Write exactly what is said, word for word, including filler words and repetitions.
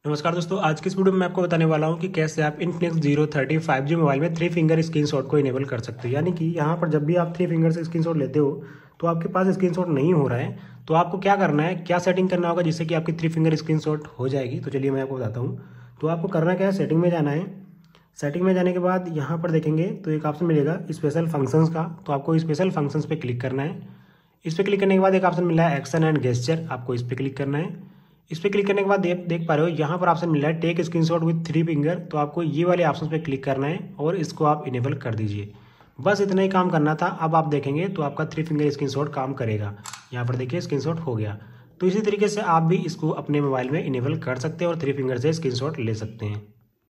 नमस्कार दोस्तों, आज की इस वीडियो में मैं आपको बताने वाला हूं कि कैसे आप Infinix zero thirty five G mobile में थ्री फिंगर स्क्रीनशॉट को इनेबल कर सकते हो। यानी कि यहां पर जब भी आप थ्री फिंगर से स्क्रीनशॉट लेते हो तो आपके पास स्क्रीनशॉट नहीं हो रहा है, तो आपको क्या करना है, क्या सेटिंग करना होगा जिससे कि आपकी थ्री फिंगर स्क्रीनशॉट हो जाएगी। तो चलिए मैं आपको बताता हूँ। तो आपको करना क्या है, सेटिंग में जाना है। सेटिंग में जाने के बाद यहाँ पर देखेंगे तो एक ऑप्शन मिलेगा स्पेशल फंक्शंस का, तो आपको स्पेशल फंक्शंस पे क्लिक करना है। इस पर क्लिक करने के बाद एक ऑप्शन मिला है एक्शन एंड गेस्चर, आपको इस पर क्लिक करना है। इस पर क्लिक करने के बाद देख देख पा रहे हो यहाँ पर ऑप्शन मिला है take screenshot with three finger, तो आपको ये वाले ऑप्शन पे क्लिक करना है और इसको आप इनेबल कर दीजिए। बस इतना ही काम करना था। अब आप देखेंगे तो आपका थ्री फिंगर स्क्रीनशॉट काम करेगा। यहाँ पर देखिए स्क्रीनशॉट हो गया। तो इसी तरीके से आप भी इसको अपने मोबाइल में इनेबल कर सकते हैं और थ्री फिंगर से स्क्रीनशॉट ले सकते हैं।